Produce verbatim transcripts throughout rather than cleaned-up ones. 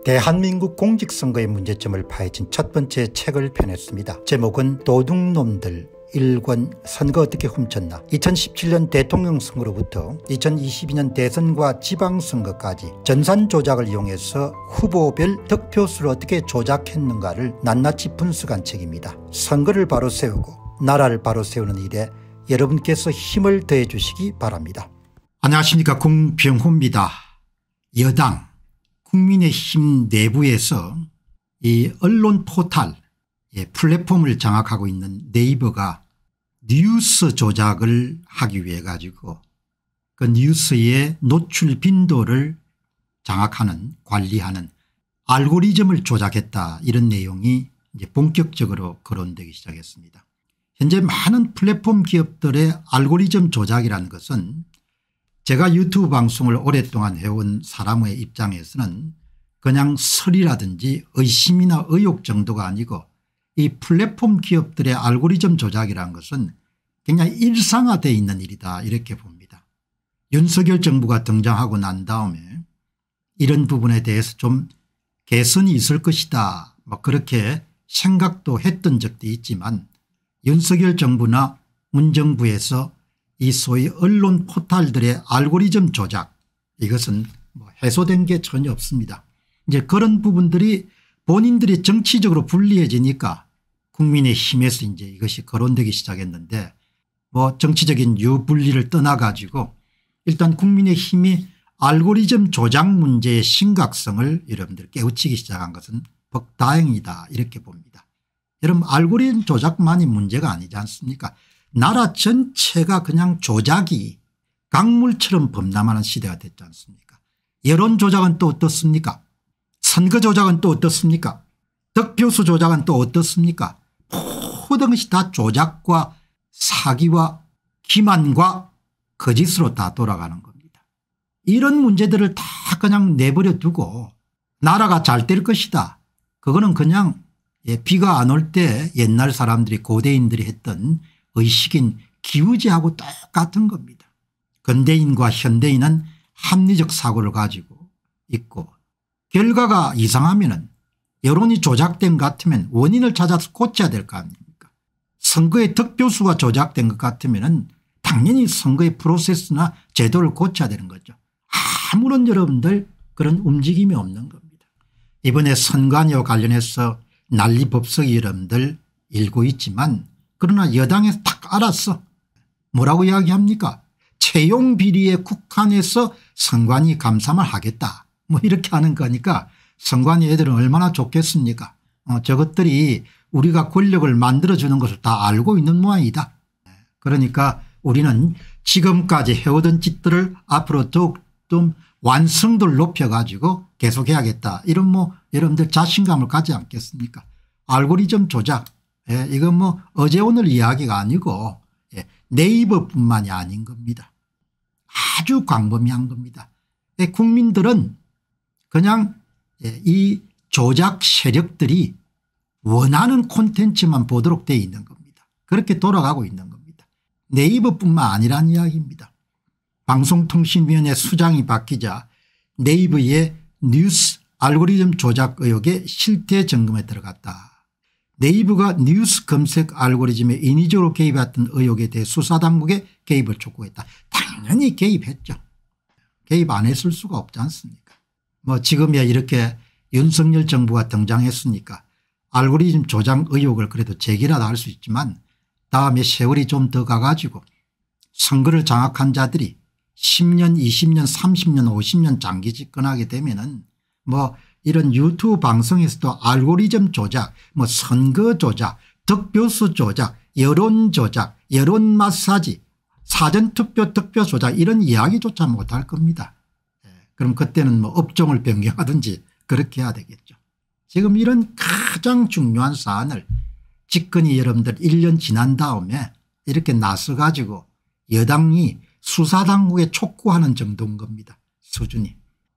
대한민국 공직선거의 문제점을 파헤친 첫 번째 책을 펴냈습니다. 제목은 도둑놈들 일 권 선거 어떻게 훔쳤나. 이천십칠 년 대통령 선거로부터 이천이십이 년 대선과 지방선거까지 전산 조작을 이용해서 후보별 득표수를 어떻게 조작했는가를 낱낱이 분석한 책입니다. 선거를 바로 세우고 나라를 바로 세우는 일에 여러분께서 힘을 더해 주시기 바랍니다. 안녕하십니까, 공병호입니다. 여당 국민의힘 내부에서 이 언론 포탈 플랫폼을 장악하고 있는 네이버가 뉴스 조작을 하기 위해 가지고 그 뉴스의 노출 빈도를 장악하는 관리하는 알고리즘을 조작했다, 이런 내용이 이제 본격적으로 거론되기 시작했습니다. 현재 많은 플랫폼 기업들의 알고리즘 조작이라는 것은 제가 유튜브 방송을 오랫동안 해온 사람의 입장에서는 그냥 설이라든지 의심이나 의혹 정도가 아니고 이 플랫폼 기업들의 알고리즘 조작이라는 것은 굉장히 일상화되어 있는 일이다, 이렇게 봅니다. 윤석열 정부가 등장하고 난 다음에 이런 부분에 대해서 좀 개선이 있을 것이다, 뭐 그렇게 생각도 했던 적도 있지만 윤석열 정부나 문정부에서 이 소위 언론 포탈들의 알고리즘 조작, 이것은 뭐 해소된 게 전혀 없습니다. 이제 그런 부분들이 본인들이 정치적으로 불리해지니까 국민의힘에서 이제 이것이 거론되기 시작했는데, 뭐 정치적인 유불리를 떠나 가지고 일단 국민의힘이 알고리즘 조작 문제의 심각성을 여러분들 깨우치기 시작한 것은 벅다행이다, 이렇게 봅니다. 여러분, 알고리즘 조작만이 문제가 아니지 않습니까? 나라 전체가 그냥 조작이 강물처럼 범람하는 시대가 됐지 않습니까? 여론 조작은 또 어떻습니까? 선거 조작은 또 어떻습니까? 득표수 조작은 또 어떻습니까? 모든 것이 다 조작과 사기와 기만과 거짓으로 다 돌아가는 겁니다. 이런 문제들을 다 그냥 내버려 두고 나라가 잘 될 것이다, 그거는 그냥 비가 안 올 때 옛날 사람들이 고대인들이 했던 의식인 기우제하고 똑같은 겁니다. 근대인과 현대인은 합리적 사고를 가지고 있고 결과가 이상하면은 여론이 조작된 것 같으면 원인을 찾아서 고쳐야 될 거 아닙니까? 선거의 득표수가 조작된 것 같으면은 당연히 선거의 프로세스나 제도를 고쳐야 되는 거죠. 아무런 여러분들 그런 움직임이 없는 겁니다. 이번에 선관위와 관련해서 난리법석이 여러분들 일고 있지만, 그러나 여당에서 딱 알았어. 뭐라고 이야기합니까? 채용 비리에 국한해서 선관위 감사만 하겠다, 뭐 이렇게 하는 거니까 선관위 애들은 얼마나 좋겠습니까? 어, 저것들이 우리가 권력을 만들어주는 것을 다 알고 있는 모양이다. 그러니까 우리는 지금까지 해오던 짓들을 앞으로 더욱 좀 완성도를 높여가지고 계속해야겠다, 이런 뭐 여러분들 자신감을 가지 않겠습니까? 알고리즘 조작, 예, 이건 뭐 어제 오늘 이야기가 아니고 예, 네이버뿐만이 아닌 겁니다. 아주 광범위한 겁니다. 예, 국민들은 그냥 예, 이 조작 세력들이 원하는 콘텐츠만 보도록 되어 있는 겁니다. 그렇게 돌아가고 있는 겁니다. 네이버뿐만 아니란 이야기입니다. 방송통신위원회 수장이 바뀌자 네이버의 뉴스 알고리즘 조작 의혹에 실태 점검에 들어갔다. 네이버가 뉴스 검색 알고리즘에 인위적으로 개입했던 의혹에 대해 수사당국에 개입을 촉구했다. 당연히 개입했죠. 개입 안 했을 수가 없지 않습니까? 뭐 지금이야 이렇게 윤석열 정부가 등장했으니까 알고리즘 조작 의혹을 그래도 제기라도 할 수 있지만, 다음에 세월이 좀 더 가가지고 선거를 장악한 자들이 십 년 이십 년 삼십 년 오십 년 장기 집권하게 되면은 뭐 이런 유튜브 방송에서도 알고리즘 조작, 뭐 선거 조작, 득표수 조작, 여론 조작, 여론 마사지, 사전투표 득표 조작, 이런 이야기조차 못할 겁니다. 그럼 그때는 뭐 업종을 변경하든지 그렇게 해야 되겠죠. 지금 이런 가장 중요한 사안을 집권이 여러분들 일 년 지난 다음에 이렇게 나서 가지고 여당이 수사당국에 촉구하는 정도인 겁니다. 수준이.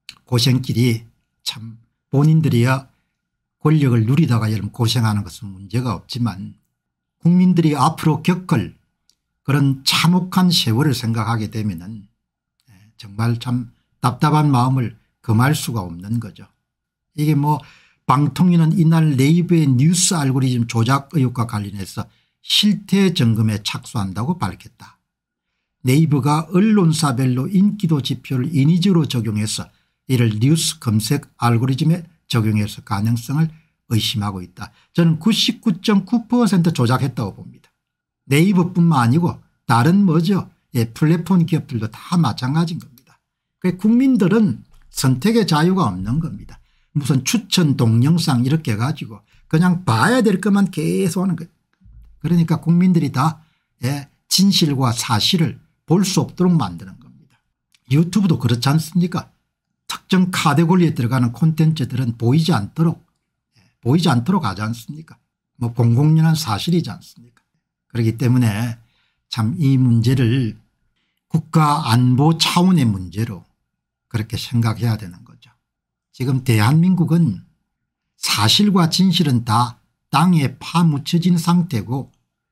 고생길이 참 본인들이야 권력을 누리다가 여러분 고생하는 것은 문제가 없지만 국민들이 앞으로 겪을 그런 참혹한 세월을 생각하게 되면은 정말 참 답답한 마음을 금할 수가 없는 거죠. 이게 뭐 방통위는 이날 네이버의 뉴스 알고리즘 조작 의혹과 관련해서 실태 점검에 착수한다고 밝혔다. 네이버가 언론사별로 인기도 지표를 인위적으로 적용해서 이를 뉴스 검색 알고리즘에 적용해서 가능성을 의심하고 있다. 저는 구십구 점 구 퍼센트 조작했다고 봅니다. 네이버뿐만 아니고 다른 뭐죠. 예, 플랫폼 기업들도 다 마찬가지인 겁니다. 국민들은 선택의 자유가 없는 겁니다. 무슨 추천 동영상 이렇게 해가지고 그냥 봐야 될 것만 계속 하는 거예요. 그러니까 국민들이 다 예, 진실과 사실을 볼 수 없도록 만드는 겁니다. 유튜브도 그렇지 않습니까? 특정 카테고리에 들어가는 콘텐츠들은 보이지 않도록 예, 보이지 않도록 하지 않습니까? 뭐 공공연한 사실이지 않습니까? 그렇기 때문에 참 이 문제를 국가 안보 차원의 문제로 그렇게 생각해야 되는 거죠. 지금 대한민국은 사실과 진실은 다 땅에 파묻혀진 상태고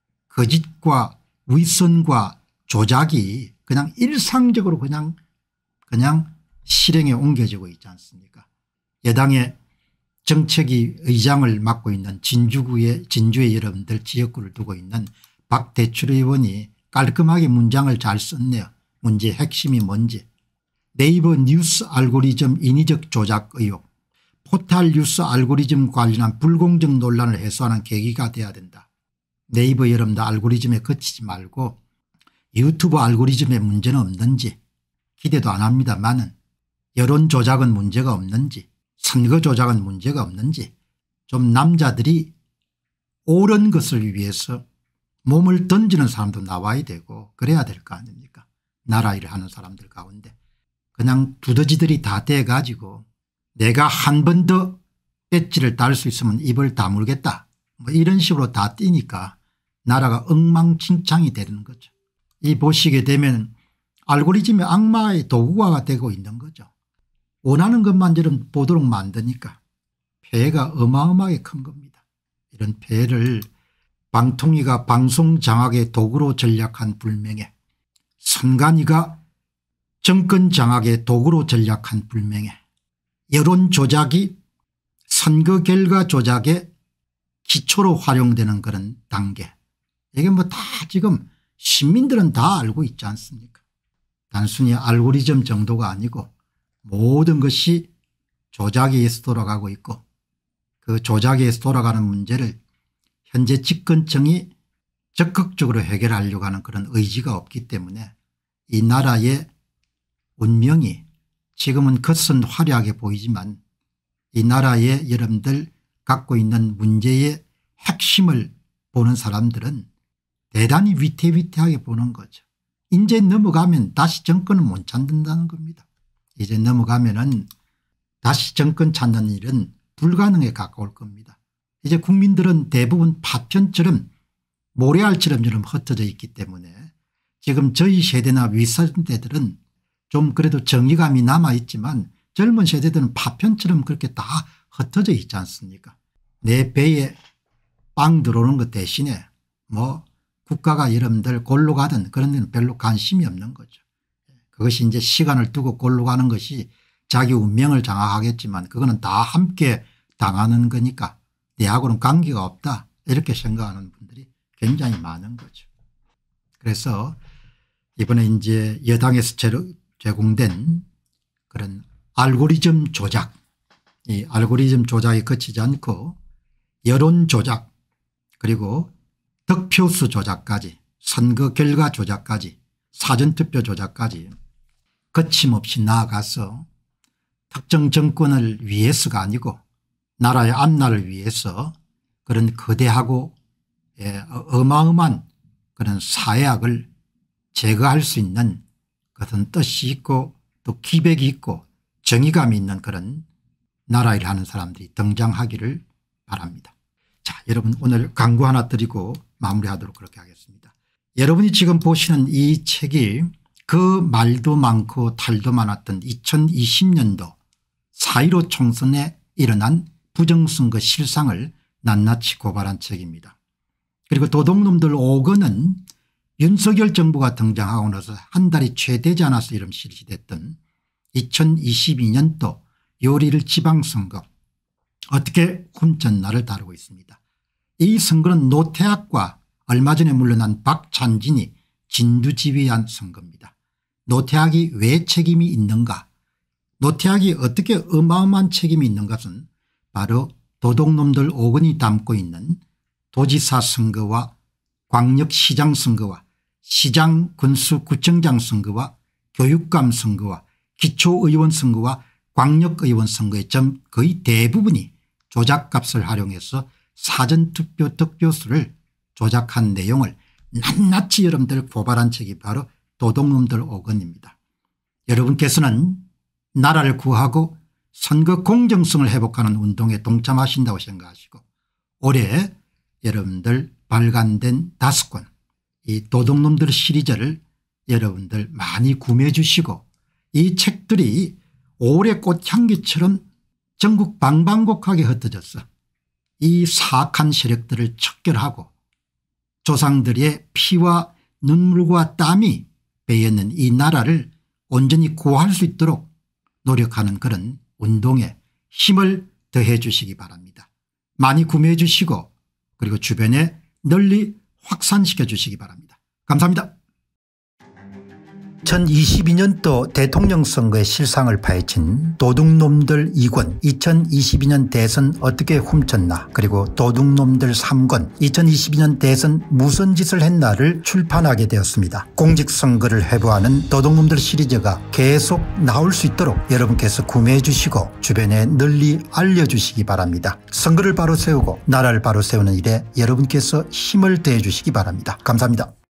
거짓과 위선과 조작이 그냥 일상적으로 그냥 그냥 실행에 옮겨지고 있지 않습니까? 여당의 정책위 의장을 맡고 있는 진주구의 진주의 여러분들 지역구를 두고 있는 박대출 의원이 깔끔하게 문장을 잘 썼네요. 문제의 핵심이 뭔지. 네이버 뉴스 알고리즘 인위적 조작 의혹. 포털 뉴스 알고리즘 관련한 불공정 논란을 해소하는 계기가 돼야 된다. 네이버 여러분들 알고리즘에 그치지 말고 유튜브 알고리즘에 문제는 없는지 기대도 안 합니다만은 여론 조작은 문제가 없는지 선거 조작은 문제가 없는지 좀 남자들이 옳은 것을 위해서 몸을 던지는 사람도 나와야 되고 그래야 될 거 아닙니까? 나라 일을 하는 사람들 가운데 그냥 두더지들이 다 돼가지고 내가 한 번 더 배지를 달 수 있으면 입을 다물겠다 뭐 이런 식으로 다 뛰니까 나라가 엉망진창이 되는 거죠. 이 보시게 되면 알고리즘이 악마의 도구가 되고 있는 거죠. 원하는 것만 좀 보도록 만드니까 폐해가 어마어마하게 큰 겁니다. 이런 폐해를 방통위가 방송 장악의 도구로 전략한 불명예, 선관위가 정권 장악의 도구로 전략한 불명예, 여론 조작이 선거 결과 조작의 기초로 활용되는 그런 단계, 이게 뭐 다 지금 시민들은 다 알고 있지 않습니까? 단순히 알고리즘 정도가 아니고 모든 것이 조작에 의해서 돌아가고 있고 그 조작에 의해서 돌아가는 문제를 현재 집권층이 적극적으로 해결하려고 하는 그런 의지가 없기 때문에 이 나라의 운명이 지금은 겉은 화려하게 보이지만 이 나라의 여러분들 갖고 있는 문제의 핵심을 보는 사람들은 대단히 위태위태하게 보는 거죠. 이제 넘어가면 다시 정권을 못 찾는다는 겁니다. 이제 넘어가면은 다시 정권 찾는 일은 불가능에 가까울 겁니다. 이제 국민들은 대부분 파편처럼 모래알처럼 흩어져 있기 때문에 지금 저희 세대나 윗세대들은 좀 그래도 정의감이 남아있지만 젊은 세대들은 파편처럼 그렇게 다 흩어져 있지 않습니까? 내 배에 빵 들어오는 것 대신에 뭐 국가가 여러분들 골로 가든 그런 데는 별로 관심이 없는 거죠. 그것이 이제 시간을 두고 골로 가는 것이 자기 운명을 장악하겠지만 그거는 다 함께 당하는 거니까 내하고는 관계가 없다 이렇게 생각하는 분들이 굉장히 많은 거죠. 그래서 이번에 이제 여당에서 제공된 그런 알고리즘 조작, 이 알고리즘 조작에 그치지 않고 여론 조작 그리고 득표수 조작까지 선거 결과 조작까지 사전투표 조작까지 거침없이 나아가서 특정 정권을 위해서가 아니고 나라의 앞날을 위해서 그런 거대하고 어마어마한 그런 사회악을 제거할 수 있는 그런 뜻이 있고 또 기백이 있고 정의감이 있는 그런 나라 일을 하는 사람들이 등장하기를 바랍니다. 자, 여러분 오늘 광고 하나 드리고 마무리하도록 그렇게 하겠습니다. 여러분이 지금 보시는 이 책이 그 말도 많고 탈도 많았던 이천이십 년도 사 일오 총선에 일어난 부정선거 실상을 낱낱이 고발한 책입니다. 그리고 도둑놈들 오 권은 윤석열 정부가 등장하고 나서 한 달이 채 되지 않아서 이름 실시됐던 이천이십이 년도 요일 지방선거 어떻게 훔쳤나를 다루고 있습니다. 이 선거는 노태악과 얼마 전에 물러난 박찬진이 진두지휘한 선거입니다. 노태악이 왜 책임이 있는가, 노태악이 어떻게 어마어마한 책임이 있는 것은 바로 도둑놈들 오 건이 담고 있는 도지사 선거와 광역시장 선거와 시장 군수구청장 선거와 교육감 선거와 기초의원 선거와 광역의원 선거의 점 거의 대부분이 조작값을 활용해서 사전투표 득표수를 조작한 내용을 낱낱이 여러분들 고발한 책이 바로 도둑놈들 오 건입니다. 여러분께서는 나라를 구하고 선거 공정성을 회복하는 운동에 동참하신다고 생각하시고 올해 여러분들 발간된 다섯 권 이 도둑놈들 시리즈를 여러분들 많이 구매해 주시고 이 책들이 올해 꽃향기처럼 전국 방방곡곡하게 흩어졌어. 이 사악한 세력들을 척결하고 조상들의 피와 눈물과 땀이 배어있는 이 나라를 온전히 구할 수 있도록 노력하는 그런 운동에 힘을 더해 주시기 바랍니다. 많이 구매해 주시고 그리고 주변에 널리 확산시켜 주시기 바랍니다. 감사합니다. 이천이십이 년도 대통령 선거의 실상을 파헤친 도둑놈들 이 권 이천이십이 년 대선 어떻게 훔쳤나 그리고 도둑놈들 삼 권 이천이십이 년 대선 무슨 짓을 했나를 출판하게 되었습니다. 공직선거를 회부하는 도둑놈들 시리즈가 계속 나올 수 있도록 여러분께서 구매해 주시고 주변에 널리 알려주시기 바랍니다. 선거를 바로 세우고 나라를 바로 세우는 일에 여러분께서 힘을 더해 주시기 바랍니다. 감사합니다.